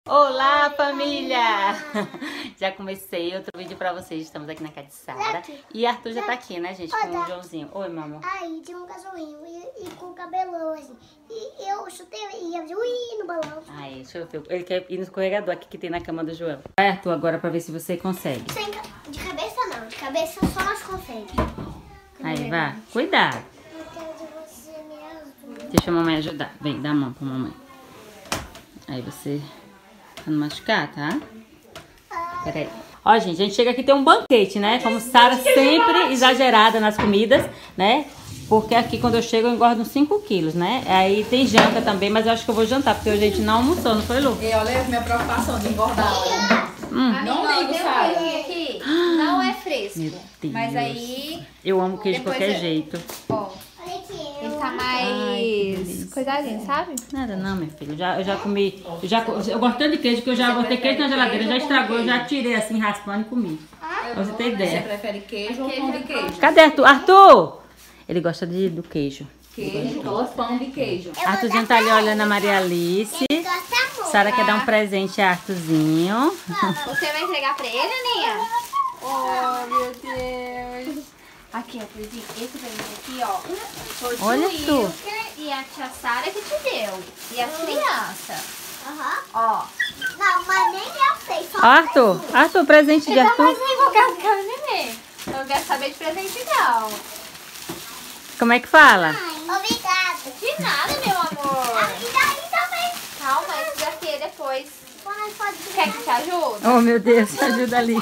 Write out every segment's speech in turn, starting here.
Olá, família! Já comecei outro vídeo pra vocês. Estamos aqui na casa de Sara. E Arthur já tá aqui, né, gente? Com o Joãozinho. Oi, meu amor. Aí tinha um cachorrinho e com o cabelão assim. E eu chutei e ia no balão. Aí, deixa eu ver. Ele quer ir no escorregador aqui que tem na cama do João. Vai, Arthur, agora pra ver se você consegue. De cabeça não, de cabeça só nós conseguimos. Aí, vai. Cuidado. Eu quero de você mesmo. Deixa a mamãe ajudar. Vem, dá a mão pra mamãe. Aí você... Pra não machucar, tá? Peraí. Ó, gente, a gente chega aqui tem um banquete, né? Como Sara sempre exagerada nas comidas, né? Porque aqui quando eu chego eu engordo uns 5 quilos, né? Aí tem janta também, mas eu acho que eu vou jantar, porque hoje a gente não almoçou, não foi, Lu? E olha a minha preocupação de engordar. Não ligo, Sara. Aqui não é fresco. Meu Deus. Mas aí... Eu amo queijo de Depois qualquer eu- jeito. Ó, Olha aqui, ele tá Ai, que mais delícia. coisadinho, sabe? Nada não, minha filha. Eu já comi. Eu gosto tanto de queijo que eu já botei queijo na geladeira, já estragou, eu já tirei assim, raspando e comi. Pra você ter Você ideia. prefere queijo ou pão de queijo? Cadê Arthur? Arthur! Ele gosta do queijo. Queijo ou pão de queijo? Arthurzinho tá ali olhando a Maria Alice. gosta muito. Sara quer dar um presente a Arthurzinho. Você vai entregar pra ele, Aninha? Oh, meu Deus. Aqui, ó, Arthurzinho. Esse presente aqui, ó. Foi Olha o tu. Wilker e a tia Sara que te deu. E as crianças. Aham. Ó. Não, mas nem eu sei. Só Ó, Arthur. Arthur, presente de Você tá mais Arthur. empolgado que o neném. Eu não quero saber de presente, não. Como é que fala? Obrigada. De nada, meu amor. E daí também. Calma, esse daqui é depois. Quando pode Quer que te ajude? Oh, meu Deus, ajuda ali.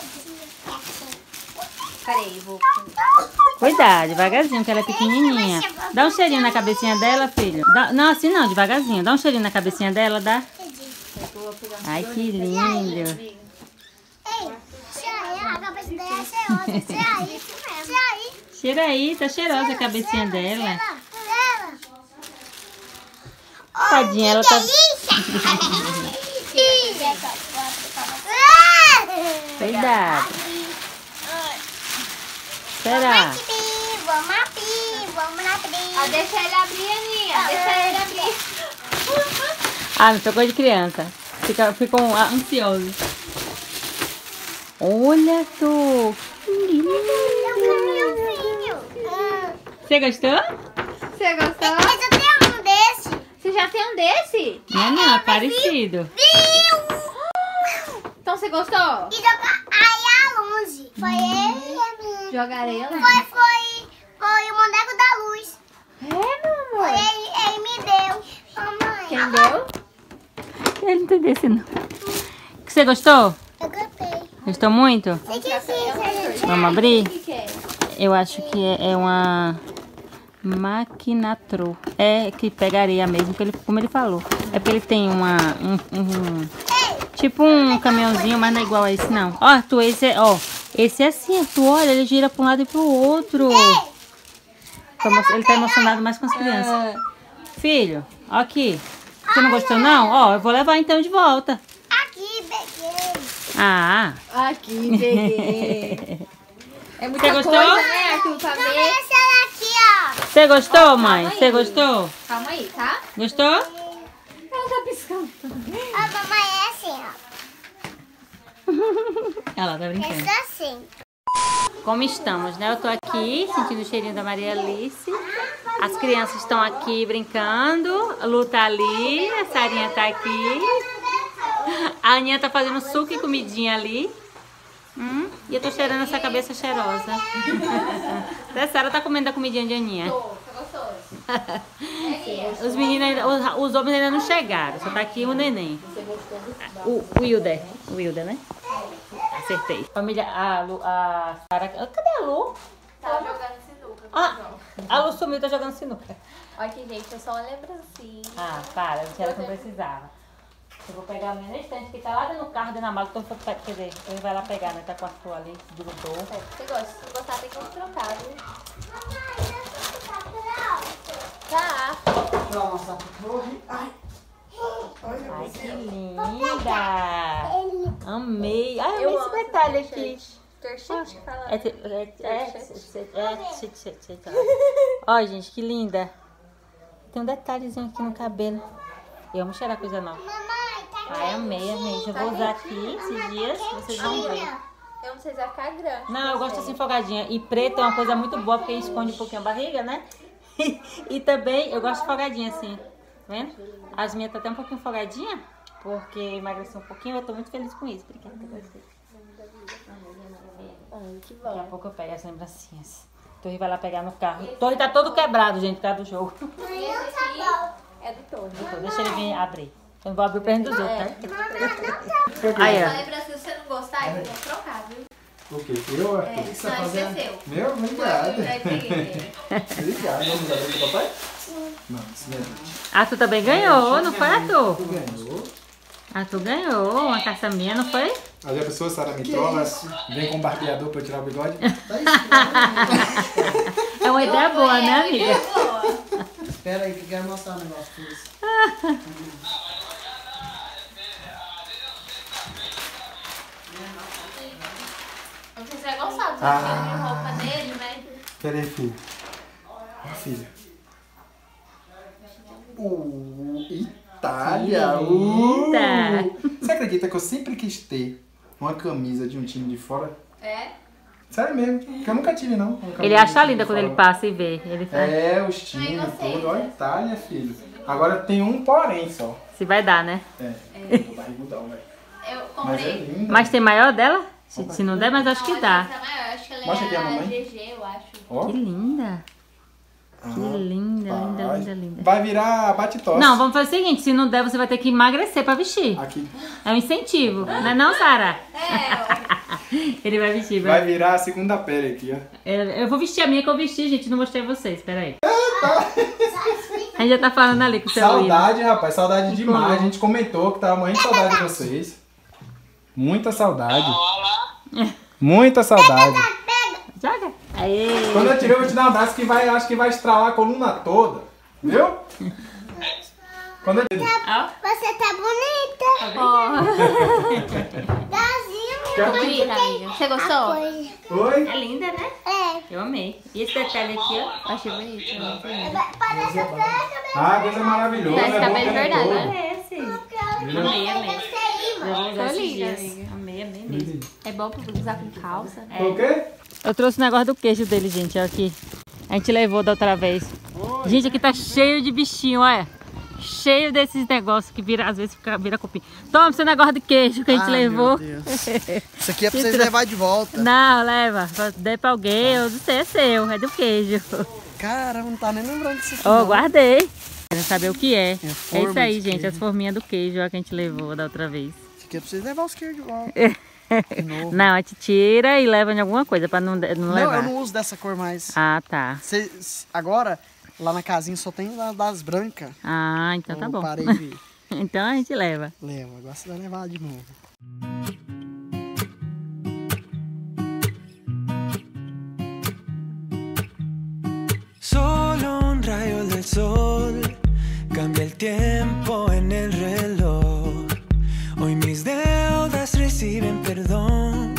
Peraí, vou... Cuidado, devagarzinho, que ela é pequenininha. Dá um cheirinho na cabecinha dela, filho. Não, assim não, devagarzinho. Dá um cheirinho na cabecinha dela, dá. Ai, que lindo. Ei, tia aí, a cabeça dela é cheirosa. Tia aí, tia aí. Cheira aí, tá cheirosa a cabecinha dela. Tadinha, ela tá... Cuidado. Será? Vamos abrir. Ah, deixa ele abrir, Aninha. Deixa ele abrir. Ah, me tocou de criança. Ficou ansioso. Olha, tu. Que lindo. Você gostou? Você gostou? Mas eu tenho um desse. Você já tem um desse? Não, é parecido. Então você gostou? E aí a longe. Foi ele. Joga areia lá. Foi o boneco da luz. É, meu amor. Ele me deu. Mamãe. Quem deu? Ele não tem desse, não. Você gostou? Eu gostei. Gostou muito? Você que fez, Vamos abrir? O que é? Eu acho que é uma Maquinatro. É que pegaria mesmo, como ele falou. É porque ele tem tipo um caminhãozinho, mas não é igual a esse, não. Ó, Arthur, esse é assim, Arthur, olha, ele gira para um lado e para o outro. Ele tá emocionado mais com as crianças. Filho, ó aqui. Você não gostou, não? Ó, eu vou levar então de volta. Aqui, peguei. Ah, Aqui, peguei. É muita Você gostou? coisa, né, Arthur, pra Então ver. esse é aqui, ó. você gostou, mãe? calma Você aí. gostou? Calma aí, tá? Gostou? Ela tá piscando. A mamãe é assim, ó. Ela tá brincando. Esse é assim. Como estamos, né? Eu tô aqui sentindo o cheirinho da Maria Alice. As crianças estão aqui brincando. A Lu tá ali, a Sarinha tá aqui. A Aninha tá fazendo suco e comidinha ali. E eu tô cheirando essa cabeça cheirosa. A Sara tá comendo a comidinha de Aninha. Tá gostoso? Os meninos ainda, os homens ainda não chegaram. Só tá aqui o neném. O Wilder, né? Acertei. Família, a Sara... Cadê a Lu? Tá jogando sinuca. Ah, a Lu sumiu, tá jogando sinuca. Olha aqui, gente, é só uma lembrancinha. Ah, para, não era que eu precisava. Eu vou pegar a minha estante que tá lá dentro do carro, dentro da mala. Então, quer dizer, ele vai lá pegar, né? Tá com a sua ali, grudou. Você gosta? Se não gostar, tem que trocar, viu? Tá. Nossa. Ai, que linda! Amei! Ai, amei Eu esse amo detalhe essa aqui. T-shirt que fala. Olha, gente, que linda. Tem um detalhezinho aqui no cabelo. Eu amo cheirar coisa nova. Mamãe, tá Ai, amei, gente. Eu vou usar aqui esses dias, vocês vão ver. Eu não sei se vai ficar grande. Não, eu gosto assim folgadinha. E preto é uma coisa muito boa, porque esconde um pouquinho a barriga, né? E também eu gosto de folgadinha assim, tá vendo? As minhas tá até um pouquinho folgadinha, porque emagreci um pouquinho. Eu tô muito feliz com isso. Obrigada, gostei. Que Daqui a bom. pouco eu pego as lembrancinhas. Torre vai lá pegar no carro. Torre tá todo quebrado, gente, por causa do jogo. Esse aqui é do Tony. Então, deixa ele vir abrir. Eu não vou abrir o presente dos outros, tá? Aí, Aí, ó. Falei pra você, se você não gostar, eu vou trocar, viu? O quê? Eu? O que você vai Não, esse é fazer? seu. Meu? Obrigado. Obrigado. Vamos dar pro papai? Não, isso não é. Arthur também ganhou, não foi, Arthur? Tu ganhou. Arthur ganhou uma caça minha, não foi? Aí a pessoa, Sara Mitrola, vem com um barbeador pra tirar o bigode. É uma ideia boa, né, amiga? Espera aí que eu quero mostrar um negócio pra você. Não sei se você vai gostar do estilo de roupa dele, né? Pera aí, filho. Ó, filha. Itália! Eita. Você acredita que eu sempre quis ter uma camisa de um time de fora? É? Sério mesmo, porque eu nunca tive, não. uma camisa Ele de um acha time linda de quando fora. ele passa e vê. Ele fala, É, os times e tudo. Olha, Itália, filho. Agora tem um porém só. se vai dar, né? É, tô barrigudão, velho. Eu Mas é comprei. linda. Mas tem maior dela? Se não der, mas acho que dá. Essa maior, acho que ela Mostra aqui a é a mamãe. GG, eu acho. Ó. Que linda. Que linda, linda, Vai. linda, linda. Vai virar bate-tosse. Não, vamos fazer o seguinte, se não der, você vai ter que emagrecer pra vestir. Aqui. É um incentivo, não é não, Sara? É, Ele vai vestir, Vai vai. virar a segunda pele aqui, ó. Eu vou vestir a minha que eu vesti, gente, não mostrei a vocês, peraí. A gente já tá falando ali com o seu Saudade, rapaz. Saudade demais. como? A gente comentou que tava morrendo de saudade de vocês. Muita saudade. Muita saudade. Joga. Aê. Quando eu tiver, eu vou te dar um abraço que vai, acho que vai estralar a coluna toda. Viu? Quando eu... Ó. Você tá bonita. Dazinho, bonita, amiga. Você gostou? Oi? É linda, né? É. Eu amei. E esse detalhe aqui, ó. Achei bonito. Muito lindo. Parece até cabelo. Ah, Deus é maravilhoso. Parece é bom cabelo o tempo verdade, todo. né? Esse. Amei, amei. Eu vou usar Ficou esses linda, dias. amiga. Amei, amei mesmo. É bom pra usar com calça. Foi o quê? Eu trouxe o negócio do queijo dele, gente, ó, aqui. A gente levou da outra vez. Gente, aqui tá cheio de bichinho, olha. Cheio desses negócios que vira, às vezes vira cupim. Toma seu negócio de queijo que a gente levou. Meu Deus. Isso aqui é pra vocês levar de volta. Não, leva. Dê pra alguém, eu não sei, é seu, é do queijo. Caramba, não tá nem lembrando disso aqui. Ó, não. guardei. Quero saber o que é. É forma isso aí, de gente, queijo. as forminhas do queijo ó, que a gente levou da outra vez. Isso aqui é pra vocês levar os queijos de volta. De novo. Não, a gente tira e leva em alguma coisa pra não Não, levar. eu não uso dessa cor mais. Ah, tá. Agora, lá na casinha só tem das brancas. Ah, então tá Eu bom. parei de Então a gente leva. levar. Agora você vai levar de novo. Solo un rayo del sol cambia el tiempo en el reloj. Hoy mis deudas reciben perdón.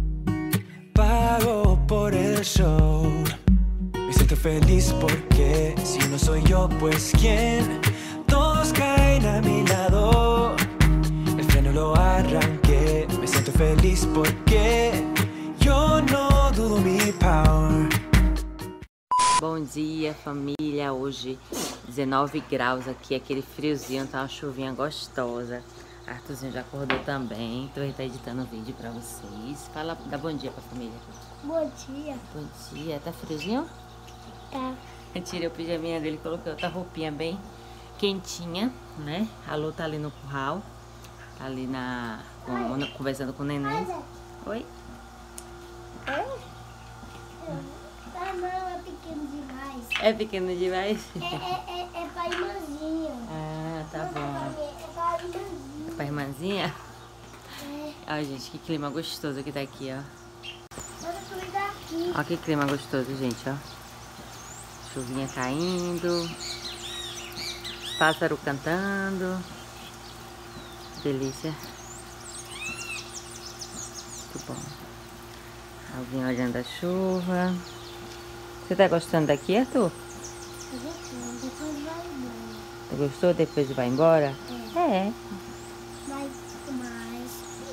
Pago por el show. Me siento feliz porque si no soy yo, pues quién. Todos caen a mi lado. El freno lo arranqué. Me siento feliz porque yo no dudo mi power. Bom dia, família. Hoje 19 graus aqui, aquele friozinho, tá uma chuvinha gostosa. Arthurzinho já acordou também. Tô tá editando o vídeo pra vocês. Fala, dá bom dia pra família. Bom dia. Bom dia. Tá friozinho? Tá. Eu tirei o pijaminha dele e coloquei outra roupinha bem quentinha, né? A Lu tá ali no curral. Tá ali conversando com o neném. Oi? Ah, não, é pequeno demais. É pequeno demais? É pra irmãzinha. Ah, tá bom. É pra irmãzinha. Pra irmãzinha? Ai, gente, que clima gostoso que tá aqui, ó. Bora subir daqui. Ó que clima gostoso, gente, ó. Chuvinha caindo. Pássaro cantando. Delícia. Muito bom. Alguém olhando a chuva. Você tá gostando daqui, Arthur? Depois vai embora. Você gostou? Depois vai embora? É. Mas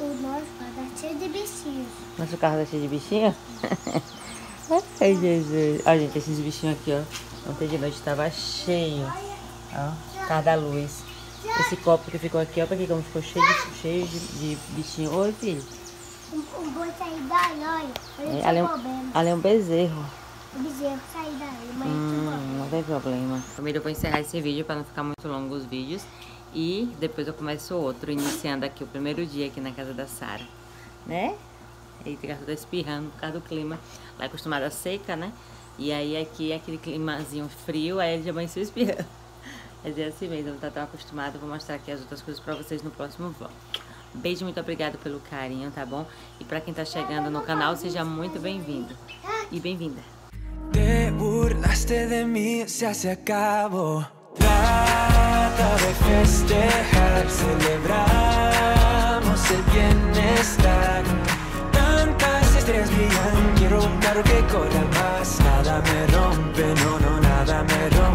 o nosso carro tá cheio de bichinhos. Nosso carro tá cheio de bichinho? Ai, Jesus. Olha, gente, esses bichinhos aqui, ó. Ontem de noite tava cheio. Ó, carro da luz. Esse copo que ficou aqui, ó, pra que como ficou cheio de bichinho. Oi, filho. O boi sair daí, olha. Ali é um bezerro. O bezerro sair daí, mas Não tem problema. Família, eu vou encerrar esse vídeo pra não ficar muito longo os vídeos. E depois eu começo outro, iniciando aqui o primeiro dia aqui na casa da Sara. Né? Eita, ela tá espirrando por causa do clima. Ela é acostumada a seca, né? E aí aqui é aquele climazinho frio, aí ele já amanheceu espirrando. Mas é assim mesmo, tá tão acostumado. Vou mostrar aqui as outras coisas pra vocês no próximo vlog. Beijo, muito obrigado pelo carinho, tá bom? E pra quem tá chegando no canal, seja muito bem-vindo e bem-vinda. Te burlaste de mí, se acabó. Trata de festejar, celebramos el bienestar. Tantas estrellas brillan, quiero un carro que corra más. Nada me rompe, no, nada me rompe.